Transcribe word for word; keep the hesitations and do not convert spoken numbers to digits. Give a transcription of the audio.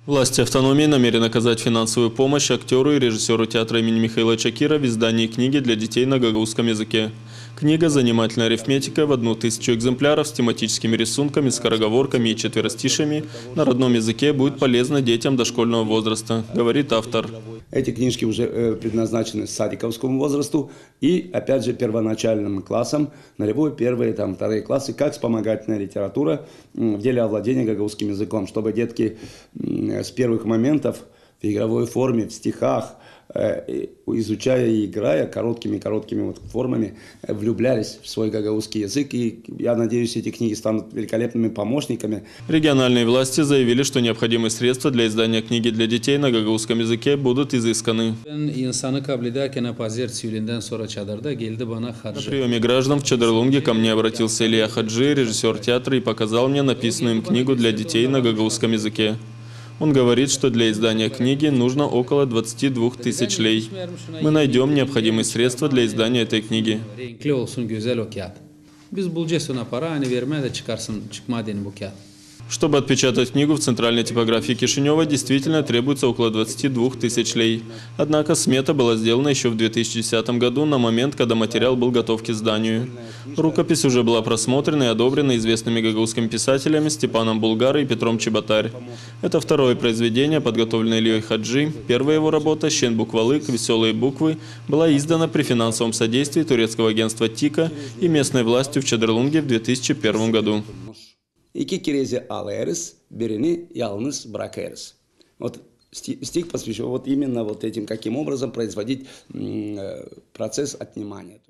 Власти автономии намерены оказать финансовую помощь актеру и режиссеру театра имени Михаила Чакира в издании книги для детей на гагаузском языке. Книга «Занимательная арифметика» в одну тысячу экземпляров с тематическими рисунками, скороговорками и четверостишами на родном языке будет полезна детям дошкольного возраста, говорит автор. Эти книжки уже предназначены садиковскому возрасту и, опять же, первоначальным классам, нулевой, первые, там, вторые классы, как вспомогательная литература в деле овладения гагаузским языком, чтобы детки с первых моментов в игровой форме, в стихах, изучая и играя короткими-короткими вот формами, влюблялись в свой гагаузский язык. И я надеюсь, эти книги станут великолепными помощниками. Региональные власти заявили, что необходимые средства для издания книги для детей на гагаузском языке будут изысканы. На приеме граждан в Чадырлунге ко мне обратился Илья Хаджи, режиссер театра, и показал мне написанную им книгу для детей на гагаузском языке. Он говорит, что для издания книги нужно около двадцати двух тысяч лей. Мы найдем необходимые средства для издания этой книги. Чтобы отпечатать книгу в центральной типографии Кишинева, действительно требуется около двадцати двух тысяч лей. Однако смета была сделана еще в две тысячи десятом году, на момент, когда материал был готов к изданию. Рукопись уже была просмотрена и одобрена известными гагаузскими писателями Степаном Булгар и Петром Чеботарь. Это второе произведение, подготовленное Ильей Хаджи. Первая его работа «Щен буквалык. Веселые буквы» была издана при финансовом содействии турецкого агентства ТИКа и местной властью в Чадырлунге в две тысячи первом году. İki kereze alırız, birini yalnız bırakırız. Вот стих посвящен вот именно вот этим, каким образом производить процесс отнимания.